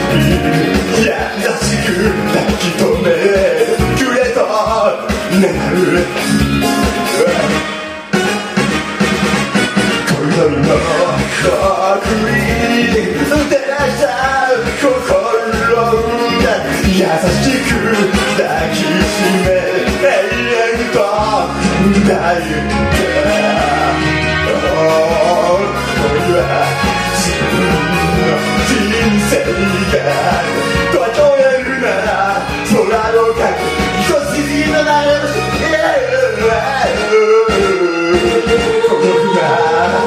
優しく抱き留めくれと願う恋の奥に照らした心が優しく抱きしめ永遠と抱いて俺は自分の人生が例えるなら空の影一筋の流れ孤独な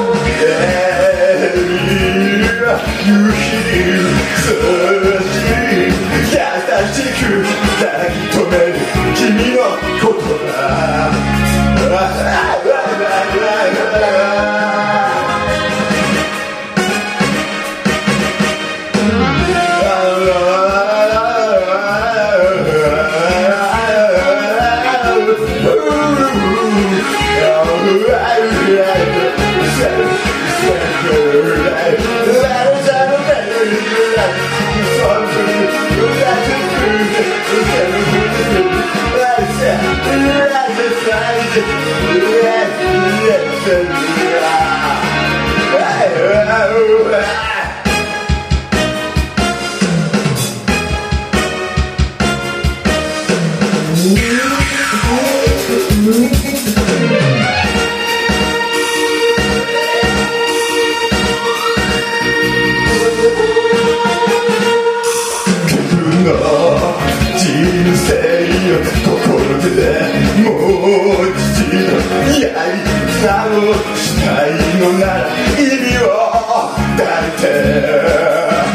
夕日に涼しい優しく抱き留める君の言葉人生を心でもう一度やり直したいのなら意味を抱いて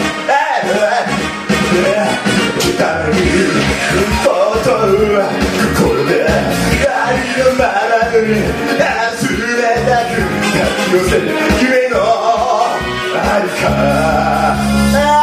汚いことは心でありのままに忘れなく抱き寄せる夢のありか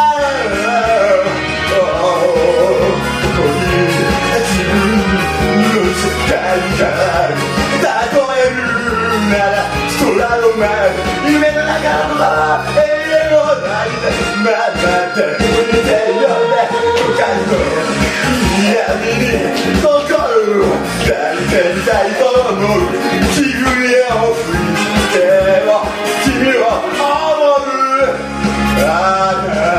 夢の中のまま永遠を泣いて待って見てよね他の闇に心を抱いてみたいと思う気分を吹いても君を思う